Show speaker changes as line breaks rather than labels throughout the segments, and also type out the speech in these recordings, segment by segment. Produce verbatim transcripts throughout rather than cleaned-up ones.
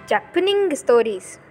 Japanese stories.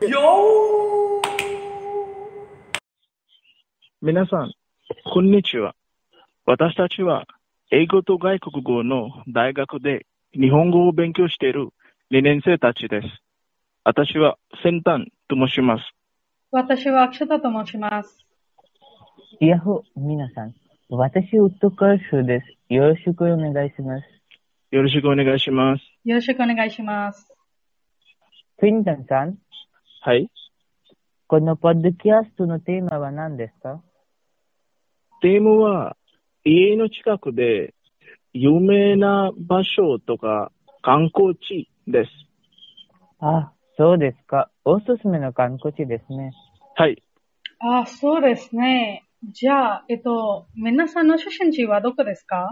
皆さん、こんにちは。私たちは英語と外国語の大学で日本語を勉強しているにねん生たちです。私は先端と申します。
私はアクシャタと申します。
やっほ、皆さん。私、ウッドカルシュです。よろしくお願いします。
よろしくお願いします。
よろしくお願いします。
フィンタンさん。
はい。
このポッドキャストのテーマは何ですか？
テーマは、家の近くで有名な場所とか観光地です。
あ、そうですか。おすすめの観光地ですね。
はい。
あ、そうですね。じゃあ、えっと、皆さんの出身地はどこですか？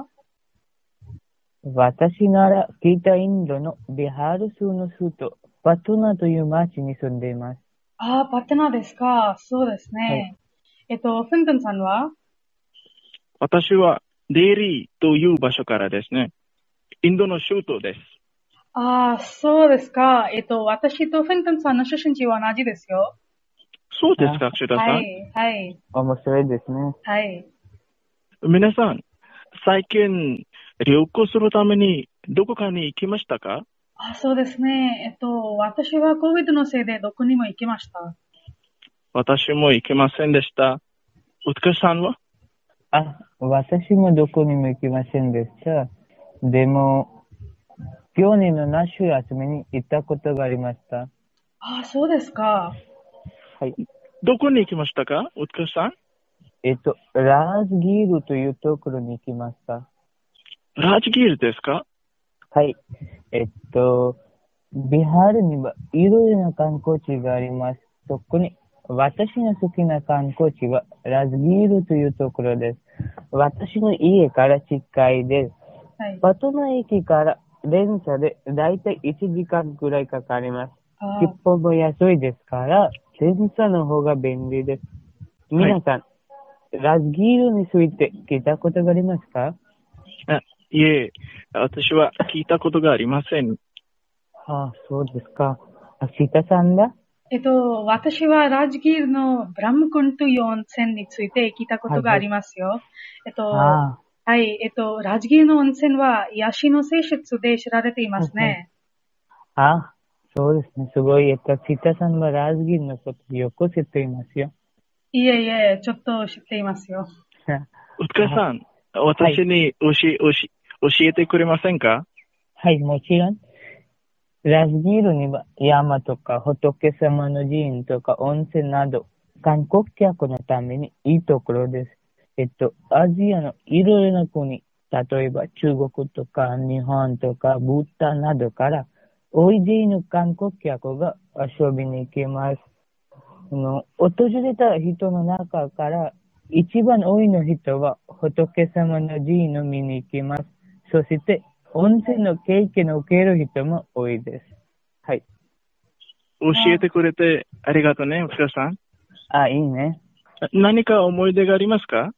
私なら北インドのビハール州の首都パトナという町に住んでいます。
あ、パトナですか。そうですね。
はい、
えっと、フィントンさんは？
私はデーリーという場所からですね。インドの首都です。
あ、そうですか。えっと、私とフィントンさんの出身地は同じですよ。
そうですか、シュタさん。
はい、はい。
面白いですね。
はい。
皆さん、最近旅行するためにどこかに行きましたか？
あ、そうですね。えっと、私は コビッド のせいでどこにも行きました。
私も行けませんでした。ウツカさんは？
あ、私もどこにも行きませんでした。でも、去年の夏休みに行ったことがありました。
あ、そうですか。
はい。
どこに行きましたか、ウツカさん？
えっと、ラージギールというところに行きました。
ラージギールですか？
はい。えっと、ビハールにはいろいろな観光地があります。そこに、私の好きな観光地はラージギールというところです。私の家から近いです。
はい。
パトナ駅から電車でだいたいいちじかんくらいかかります。
あ
切符も安いですから、電車の方が便利です。皆さん、ラズギールについて聞いたことがありますか？
あ、いえ、私は聞いたことがありません。
ああ、そうですか。あ、シタさんだ？
えっと、私はラージギールのブラムクンという温泉について聞いたことがありますよ。えっと、
あ
はい、えっと、ラージギールの温泉は癒しの性質で知られていますね。
あ、あ、そうですね。すごい。えっと、シタさんはラズギールのことよく知っていますよ。
いえいえ、ちょっと知っていますよ。
ウツカさん、私に教え、教え、教えてくれませんか？
はい、もちろん。ラズギールには山とか仏様の寺院とか温泉など観光客のためにいいところです。えっと、アジアのいろいろな国、例えば中国とか日本とかブッダなどから大勢の観光客が遊びに行きます。あの、訪れた人の中から一番多いの人は仏様の寺院を見に行きます。そして温泉の経験を受ける人も多いです。はい。
教えてくれてありがとうね、ウツカさん。
あ、いいね。
何か思い出がありますか？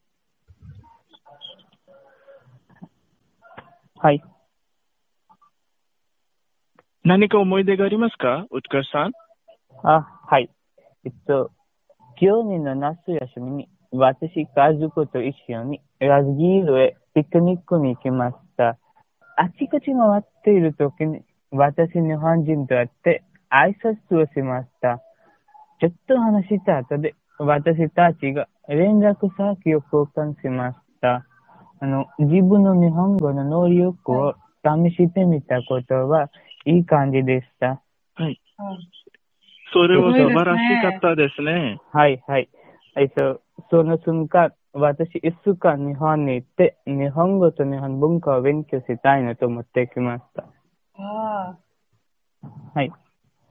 はい。
何か思い出がありますか、ウツカさん？
あ、はい。えっと、去年の夏休みに私、家族と一緒にラズギールへピクニックに行きました。あちこち回っている時に私、日本人と会って挨拶をしました。ちょっと話した後で私たちが連絡先を交換しました。あの、自分の日本語の能力を試してみたことはいい感じでした。
はい。
はい、
それは素晴らしかったですね。
はい、はい。えっと、その瞬間、私、いっしゅうかん日本に行って、日本語と日本文化を勉強したいなと思ってきました。
あ
はい。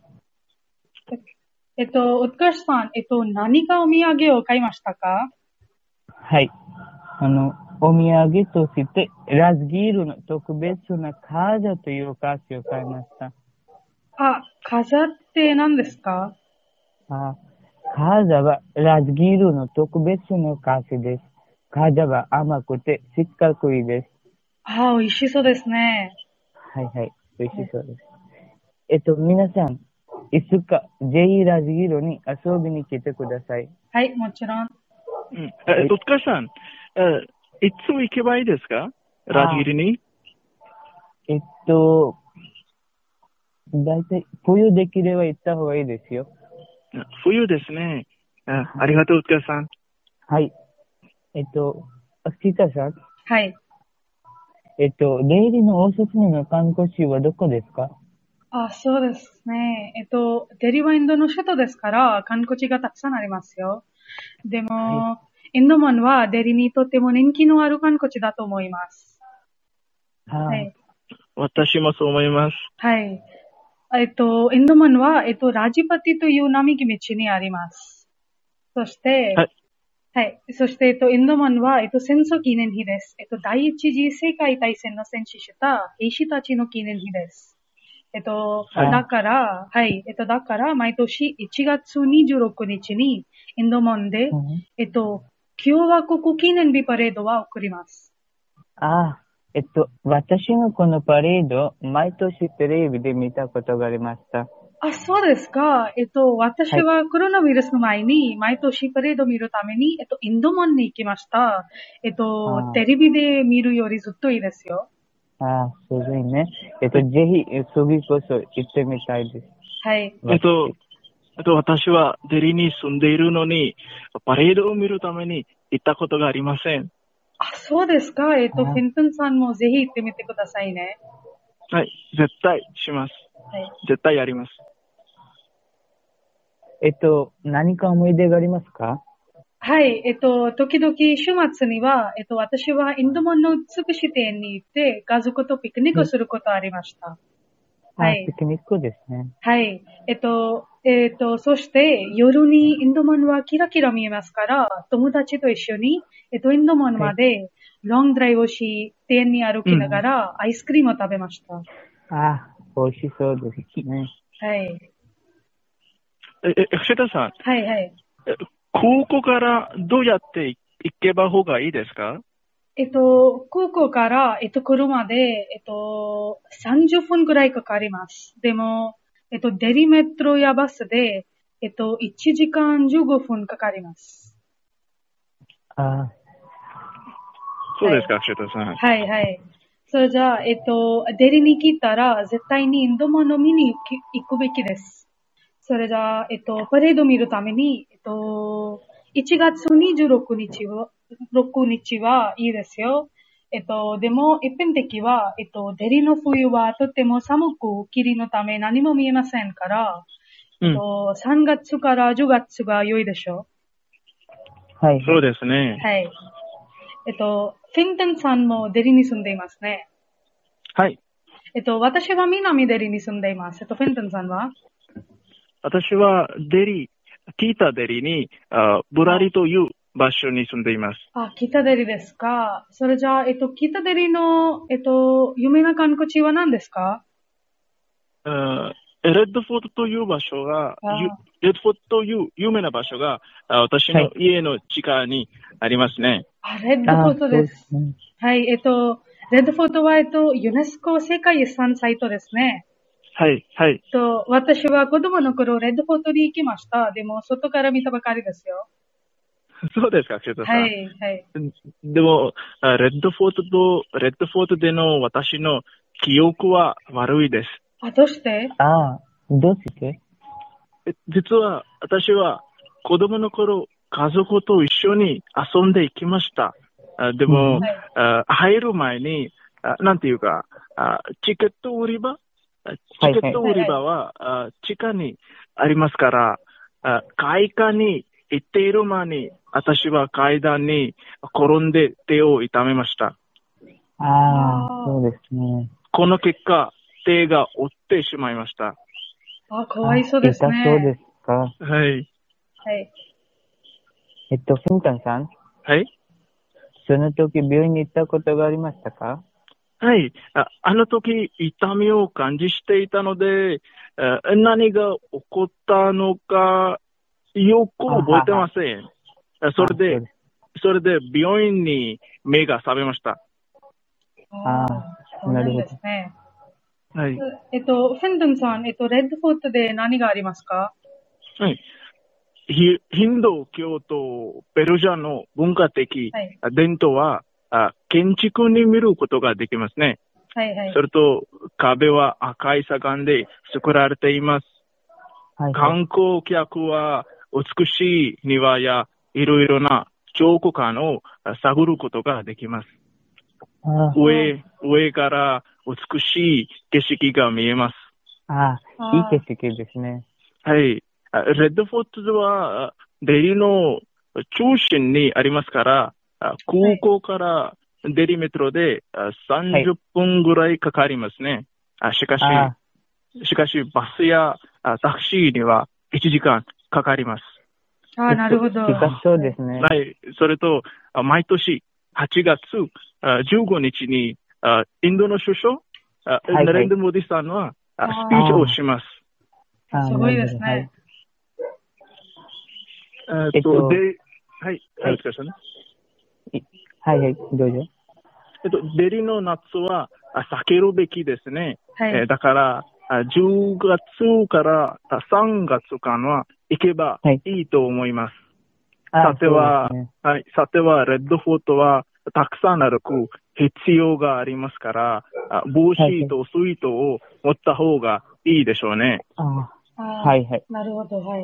えっと、ウツカシさん、えっと、何かお土産を買いましたか？
はい。あの、お土産として、ラズギールの特別なカーザというお菓子を買いました。
あ、飾って何ですか？
あ、カーザはラズギールの特別なお菓子です。カーザは甘くて四角いです。
あ、美味しそうですね。
はいはい。美味しそうです。えっと、皆さん、 いつか、ぜひラジギルに遊びに来てください。
はい、もちろん。
うん。え、戸塚さん、え、いつ行けばいいですか？ラジギルに。
えっと、だいたい冬できれば行った方がいいですよ。
冬ですね。あ、ありがとう、戸塚さん。
はい。えっと、アキタさん。
はい。
えっと、出入りのおすすめの観光地はどこですか？
あ、そうですね。えっと、デリはインドの首都ですから、観光地がたくさんありますよ。でも、
は
インドマンはデリにとっても人気のある観光地だと思います。
は
はい。
私もそう思います。
はい。えっと、インドマンは、えっと、ラジパティという並木道にあります。そして、
はい。
はい。そして、えっと、インドマンは、えっと、戦争記念日です。えっと、第一次世界大戦の戦死した兵士たちの記念日です。えっと、
はい
だから、はい。えっと、だから、毎年いちがつにじゅうろくにちに、インドマンで、
うん、
えっと、共和国記念日パレードは送ります。
ああ、えっと、私もこのパレード、毎年テレビで見たことがありました。
あ、そうですか。えっと、私
はい。
はコロナウイルスの前に、毎年パレードを見るために、えっと、インドマンに行きました。えっと、
あ
テレビで見るよりずっといいですよ。
あ、ああ、すごいね。えっと、ぜひ、次こそ行ってみたいです。
はい。
えっと、えっと、私はデリに住んでいるのに、パレードを見るために行ったことがありません。
あ、そうですか。えっと、
あ
フェントンさんもぜひ行ってみてくださいね。
はい。絶対します。
はい。
絶対やります。
えっと、何か思い出がありますか？
はい。えっと、時々週末には、えっと、私はインドマンの美しい庭園に行って、家族とピクニックをすることありました。は
あ、
い。
ピクニックですね。
はい。えっと、えっと、そして夜にインドマンはキラキラ見えますから、友達と一緒に、えっと、インドマン
はい。
までロングドライブをし、庭園に歩きなが
うん。
らアイスクリームを食べました。
ああ、美味しそうですね。
はい。
え、え、伏田さん、
はいはい。
え空港からどうやって行けば方がいいですか？
えっと、空港から、えっと、車で、えっと、さんじゅっぷんくらいかかります。でも、えっと、デリメトロやバスで、えっと、いちじかんじゅうごふんかかります。
ああ、
そうですか、伏田さん。
はいはい。それじゃあ、えっと、デリに来たら、絶対にインドマンを見に行き行くべきです。それじゃあ、えっと、パレードを見るために、えっと、いちがつにじゅうろくにちは、ろくにちはいいですよ。えっと、でも、一般的は、えっと、デリの冬はとても寒く、霧のため何も見えませんから、
うん。
えっと、さんがつからじゅうがつが良いでしょ
はいはい。
そうですね。
う。はい。えっと、フィントンさんもデリに住んでいますね。
はい。
えっと、私は南デリに住んでいます。えっと、フィントンさんは
私はデリ、北デリに、あ、ブラリという場所に住んでいます。
あ、北デリですか。それじゃあ、えっと、北デリの、えっと、有名な観光地は何ですか？
あ、レッドフォートという場所が、ゆ
あ、
レッドフォートという有名な場所が、あ、私の
はい。
家の地下にありますね。
あ、レッド
ああ、
フォート
そう
です。
ですね。
はい、えっと、レッドフォートは、えっと、ユネスコ世界遺産サイトですね。
はい、はい。
と、私は子供の頃、レッドフォートに行きました。でも、外から見たばかりですよ。
そうですか、瀬戸さ
はい、はい。
ん。でも、あレッドフォートと、レッドフォートでの私の記憶は悪いです。
あ、どうして
ああ、どうして？
え実は、私は子供の頃、家族と一緒に遊んでいきました。あで
うん
も、
はい。
あ入る前に、あなんていうか、あチケット売り場あチ
はいはい。
ケット売り場は、あ地下にありますから、あ階下に行っている間に、私は階段に転んで手を痛めました。
ああ、
あ
そうですね。
この結果、手が折ってしまいました。
あ、かわい
あ、
そうです
痛そうで
ね。
すか？
はい。
はい。
えっと、フィンタンさん、
はい
その時病院に行ったことがありましたか？
はい。ああの時、痛みを感じしていたので、あ何が起こったのか、よく
あ
覚えて
はは。
ません。あそ
あ、
れで、
そうです。
それで病院に目が覚めました。
あ
あ
あ、
あ、
そうなん
なるほど。
ですね。
はい。
えっと、フェンドンさん、えっと、レッドフォートで何がありますか？
はい。ヒヒンドー教とペルシャの文化的
はい。
伝統は、あ建築に見ることができますね。
はいはい。
それと、壁は赤い砂岩で作られています。
はいはい。
観光客は美しい庭やいろいろな彫刻館を探ることができます。
あ
上、上から美しい景色が見えます。
あ、ああ、いい景色ですね。
はい。あレッドフォートは、あデリの中心にありますから、あ空港からデリメトロであさんじゅっぷんぐらいかかりますね。あしかし、
あ
しかしバスやあタクシーにはいちじかんかかります。
ああ、なるほど。
近そうですね。
はい。それと、あ毎年はちがつあじゅうごにちにあインドの首相、あ
はいはい
ナレンド・モディさんはあ
あー
スピーチをします。
ああ、
すごいです
なる
ね。
えーっ
えっと
と、で、はい、
はい
はい、お疲れ様です。
ほど。はいはい、どうぞ。
えっと、デリの夏はあ避けるべきですね。
はい。
えーだから、あじゅうがつからあさんがつ間は行けば
はい。
いいと思います。
ああ、
さては、
そうですね。
はい、さては、レッドフォートはたくさん歩く必要がありますから、あ帽子とスイートを持った方がいいでしょうね。
ああ、
ああ、
はいはい。
なるほど、はい。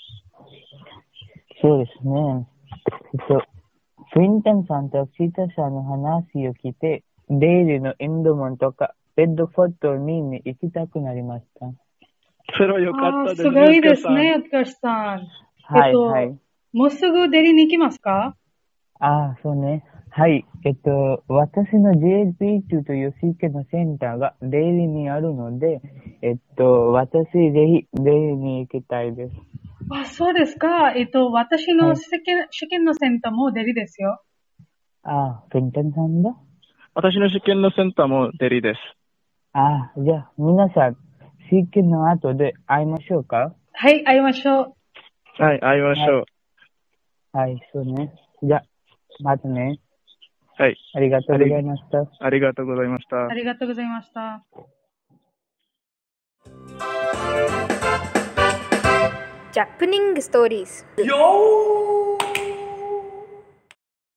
そうですね。えっと、クインタンさんとシータさんの話を聞いて、デイリーのインドモンとか、レッドフォートを見に行きたくなりました。
それはよか
ああ、
ったですね。
すごいです
お疲れ
ね、お疲れさん。
はい
えっと、
はい。
もうすぐデリに行きますか？
ああ、そうね。はい。えっと、私の ジェイエスピーツー というシーケのセンターがデイリーにあるので、えっと、私ぜひデイリーに行きたいです。
あ、そうですか。えっと、私
はい。
の試験、試験のセンターもデリですよ。
ああ、クインタンさんだ。
私の試験のセンターもデリです。
ああ、じゃあ、皆さん、シーケの後で会いましょうか？
はい、会いましょう。
はい、会いましょう。
はい、そうね。じゃあ、またね。
はい。
ありがとうございました。
ありがとうございました。
ありがとうございました。
ジャップニングストーリーズ。